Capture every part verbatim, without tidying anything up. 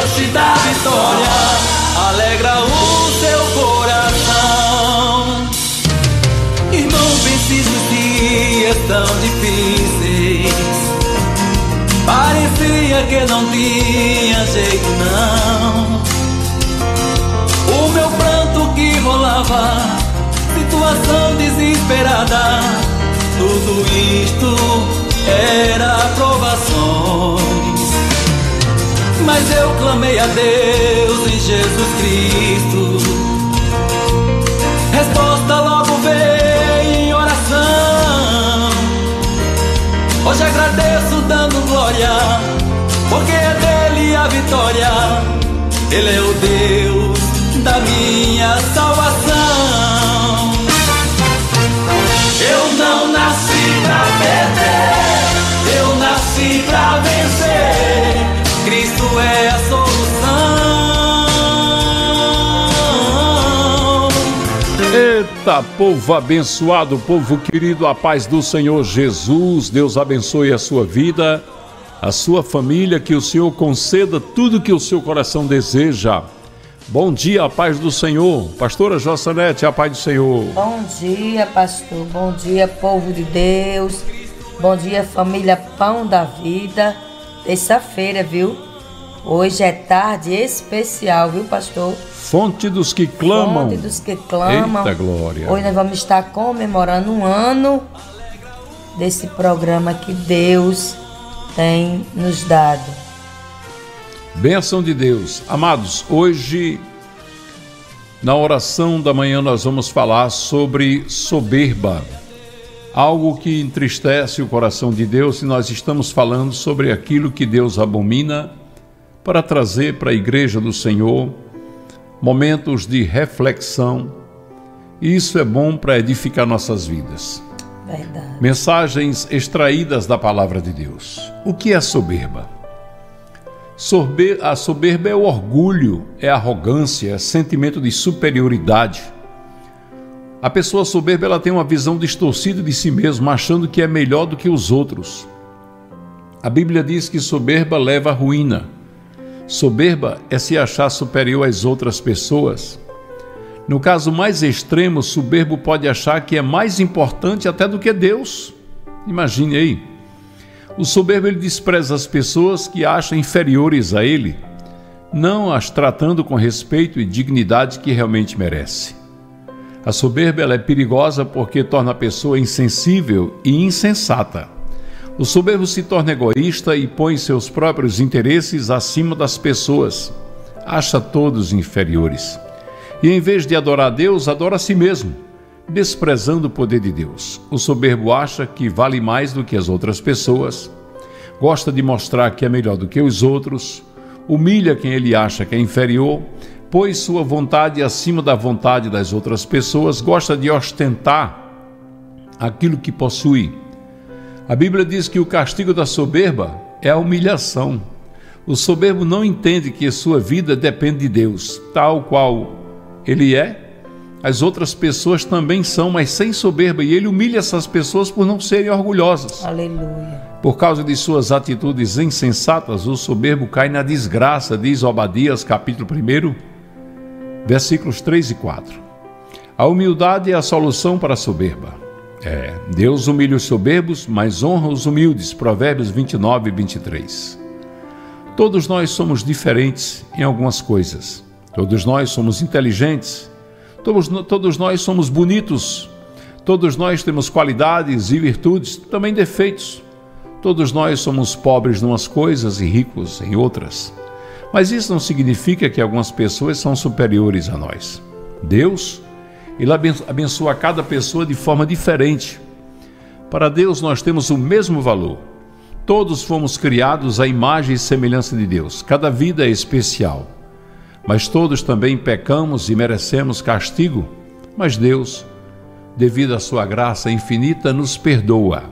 Deus te dá vitória, alegra o seu coração. E não pense nos dias tão difíceis, parecia que não tinha jeito não. O meu pranto que rolava, situação desesperada, tudo isto era provações. Mas eu clamei a Deus em Jesus Cristo, resposta logo veio em oração. Hoje agradeço dando glória, porque é dele a vitória. Ele é o Deus da minha salvação. Eu não nasci pra perder, eu nasci pra vencer. Cristo é a solução. Eita, povo abençoado, povo querido, a paz do Senhor Jesus. Deus abençoe a sua vida, a sua família, que o Senhor conceda tudo que o seu coração deseja. Bom dia, a paz do Senhor. Pastora Jossanete, a paz do Senhor. Bom dia, pastor. Bom dia, povo de Deus. Bom dia, família Pão da Vida. Terça-feira, viu? Hoje é tarde especial, viu, pastor? Fonte dos que clamam. Fonte dos que clamam. Eita glória. Hoje nós vamos estar comemorando um ano desse programa que Deus tem nos dado. Bênção de Deus. Amados, hoje, na oração da manhã, nós vamos falar sobre soberba. Algo que entristece o coração de Deus, e nós estamos falando sobre aquilo que Deus abomina, para trazer para a igreja do Senhor momentos de reflexão. E isso é bom para edificar nossas vidas. Verdade. Mensagens extraídas da palavra de Deus. O que é soberba? A soberba é o orgulho, é a arrogância, é sentimento de superioridade. A pessoa soberba, ela tem uma visão distorcida de si mesma, achando que é melhor do que os outros. A Bíblia diz que soberba leva à ruína. Soberba é se achar superior às outras pessoas. No caso mais extremo, o soberbo pode achar que é mais importante até do que Deus. Imagine aí. O soberbo, ele despreza as pessoas que acham inferiores a ele, não as tratando com respeito e dignidade que realmente merece. A soberba, ela é perigosa porque torna a pessoa insensível e insensata. O soberbo se torna egoísta e põe seus próprios interesses acima das pessoas. Acha todos inferiores. E em vez de adorar a Deus, adora a si mesmo, desprezando o poder de Deus. O soberbo acha que vale mais do que as outras pessoas, gosta de mostrar que é melhor do que os outros, humilha quem ele acha que é inferior, põe sua vontade acima da vontade das outras pessoas, gosta de ostentar aquilo que possui. A Bíblia diz que o castigo da soberba é a humilhação. O soberbo não entende que sua vida depende de Deus, tal qual ele é. As outras pessoas também são, mas sem soberba, e ele humilha essas pessoas por não serem orgulhosas. Aleluia. Por causa de suas atitudes insensatas, o soberbo cai na desgraça, diz Obadias, capítulo um, versículos três e quatro. A humildade é a solução para a soberba. É, Deus humilha os soberbos, mas honra os humildes. Provérbios vinte e nove, vinte e três. Todos nós somos diferentes em algumas coisas. Todos nós somos inteligentes. Todos, todos nós somos bonitos. Todos nós temos qualidades e virtudes, também defeitos. Todos nós somos pobres em umas coisas e ricos em outras. Mas isso não significa que algumas pessoas são superiores a nós. Deus, Ele abençoa cada pessoa de forma diferente. Para Deus nós temos o mesmo valor. Todos fomos criados à imagem e semelhança de Deus. Cada vida é especial. Mas todos também pecamos e merecemos castigo. Mas Deus, devido à sua graça infinita, nos perdoa.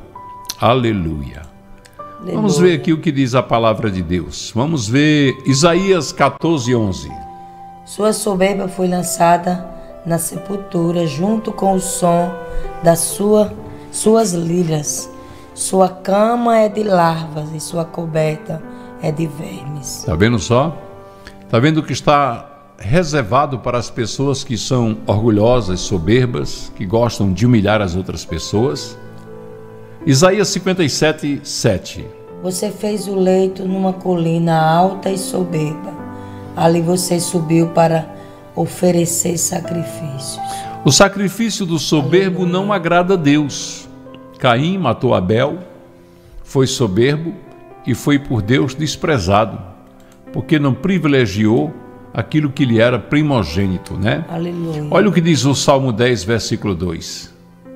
Aleluia. Aleluia. Vamos ver aqui o que diz a palavra de Deus. Vamos ver Isaías catorze, onze. Sua soberba foi lançada na sepultura, junto com o som das sua, suas liras. Sua cama é de larvas e sua coberta é de vermes. Está vendo só? Está vendo que está reservado para as pessoas que são orgulhosas, soberbas, que gostam de humilhar as outras pessoas. Isaías cinquenta e sete, sete. Você fez o leito numa colina alta e soberba. Ali você subiu para oferecer sacrifícios. O sacrifício do soberbo Aleluia. Não agrada a Deus. Caim matou Abel, foi soberbo e foi por Deus desprezado, porque não privilegiou aquilo que lhe era primogênito, né? Aleluia. Olha o que diz o Salmo dez, versículo dois.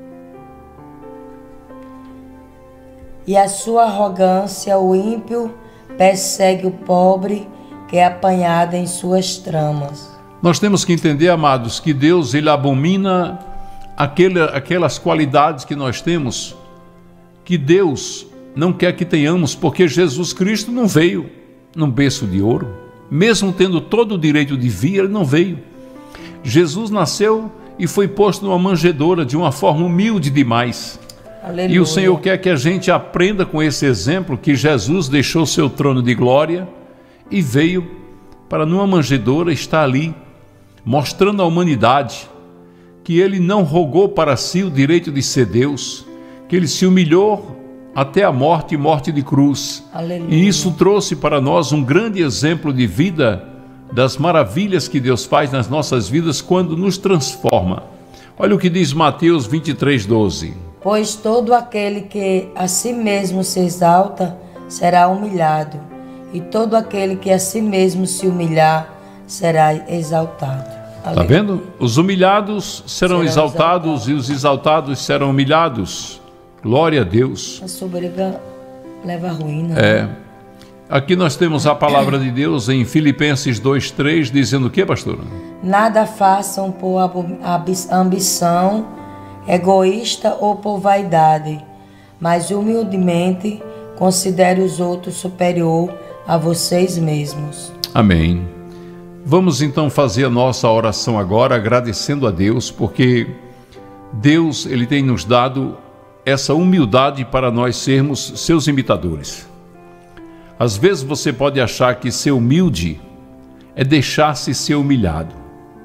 E a sua arrogância, o ímpio, persegue o pobre, que é apanhado em suas tramas. Nós temos que entender, amados, que Deus, ele abomina aquele, aquelas qualidades que nós temos, que Deus não quer que tenhamos, porque Jesus Cristo não veio num berço de ouro, mesmo tendo todo o direito de vir, ele não veio. Jesus nasceu e foi posto numa manjedoura de uma forma humilde demais. Aleluia. E o Senhor quer que a gente aprenda com esse exemplo que Jesus deixou seu trono de glória e veio para numa manjedoura estar ali, mostrando à humanidade que ele não rogou para si o direito de ser Deus, que ele se humilhou até a morte e morte de cruz. Aleluia. E isso trouxe para nós um grande exemplo de vida, das maravilhas que Deus faz nas nossas vidas quando nos transforma. Olha o que diz Mateus vinte e três, doze. Pois todo aquele que a si mesmo se exalta será humilhado, e todo aquele que a si mesmo se humilhar será exaltado. Está vendo? Os humilhados serão, serão exaltados, exaltados e os exaltados serão humilhados. Glória a Deus. A soberba leva a ruína. É. Né? Aqui nós temos a palavra de Deus em Filipenses dois, três, dizendo o que, pastor? Nada façam por ambição egoísta ou por vaidade, mas humildemente considere os outros superior a vocês mesmos. Amém. Vamos então fazer a nossa oração agora, agradecendo a Deus, porque Deus, ele tem nos dado essa humildade para nós sermos seus imitadores. Às vezes você pode achar que ser humilde é deixar-se ser humilhado.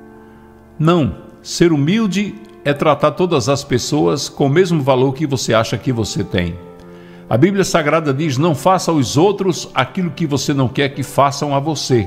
Não, ser humilde é tratar todas as pessoas com o mesmo valor que você acha que você tem. A Bíblia Sagrada diz, não faça aos outros aquilo que você não quer que façam a você.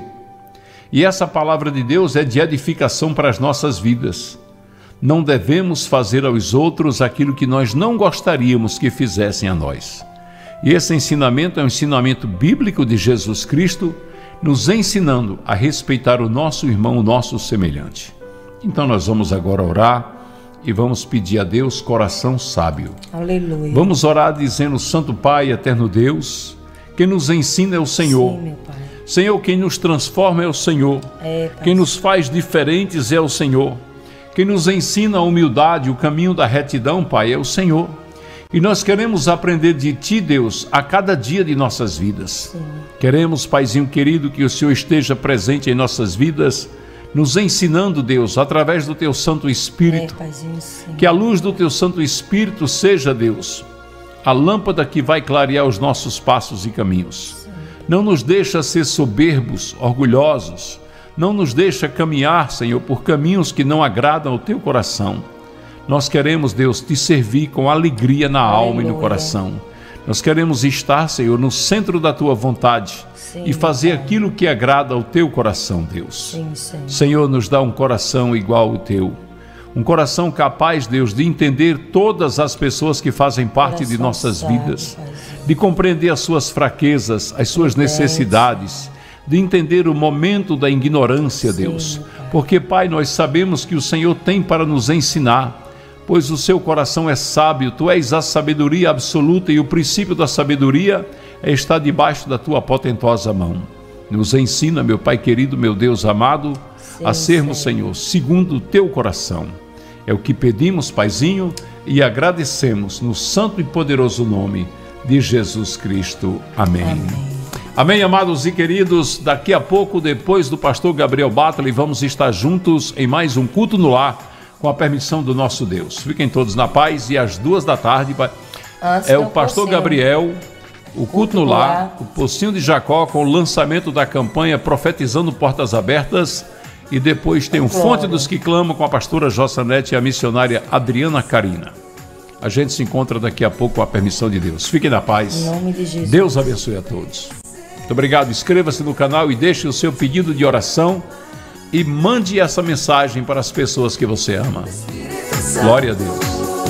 E essa palavra de Deus é de edificação para as nossas vidas. Não devemos fazer aos outros aquilo que nós não gostaríamos que fizessem a nós. E esse ensinamento é um ensinamento bíblico de Jesus Cristo, nos ensinando a respeitar o nosso irmão, o nosso semelhante. Então nós vamos agora orar e vamos pedir a Deus coração sábio. Aleluia. Vamos orar dizendo, Santo Pai, eterno Deus, quem nos ensina é o Senhor. Sim, meu Pai. Senhor, quem nos transforma é o Senhor. É, quem nos faz diferentes é o Senhor. Quem nos ensina a humildade, o caminho da retidão, Pai, é o Senhor. E nós queremos aprender de Ti, Deus, a cada dia de nossas vidas. Sim. Queremos, Paizinho querido, que o Senhor esteja presente em nossas vidas, nos ensinando, Deus, através do Teu Santo Espírito. É, Paizinho, sim. Que a luz do Teu Santo Espírito seja, Deus, a lâmpada que vai clarear os nossos passos e caminhos. Sim. Não nos deixa ser soberbos, orgulhosos. Não nos deixa caminhar, Senhor, por caminhos que não agradam ao Teu coração. Nós queremos, Deus, Te servir com alegria na Aleluia. Alma e no coração. Nós queremos estar, Senhor, no centro da Tua vontade. Sim, e fazer Pai. Aquilo que agrada ao Teu coração, Deus. Sim, Senhor. Senhor, nos dá um coração igual ao Teu. Um coração capaz, Deus, de entender todas as pessoas que fazem parte coração de nossas sabe, vidas. Pai. De compreender as suas fraquezas, as suas Deus. Necessidades. De entender o momento da ignorância, Sim, Deus. Pai. Porque, Pai, nós sabemos que o Senhor tem para nos ensinar, pois o seu coração é sábio, Tu és a sabedoria absoluta e o princípio da sabedoria é estar debaixo da Tua potentosa mão. Nos ensina, meu Pai querido, meu Deus amado, Sim, a sermos, Senhor, segundo o Teu coração. É o que pedimos, Paizinho, e agradecemos no santo e poderoso nome de Jesus Cristo. Amém. Amém. Amém, amados e queridos. Daqui a pouco, depois do pastor Gabriel Battle, vamos estar juntos em mais um culto no lar, com a permissão do nosso Deus. Fiquem todos na paz e às duas da tarde Antes é o pastor Gabriel o culto no lar, o Pocinho de Jacó com o lançamento da campanha Profetizando Portas Abertas, e depois tem o Fonte dos que Clamam com a pastora Jossanete e a missionária Adriana Carina. A gente se encontra daqui a pouco com a permissão de Deus. Fiquem na paz. Em nome de Jesus. Deus abençoe a todos. Muito obrigado. Inscreva-se no canal e deixe o seu pedido de oração e mande essa mensagem para as pessoas que você ama. Glória a Deus.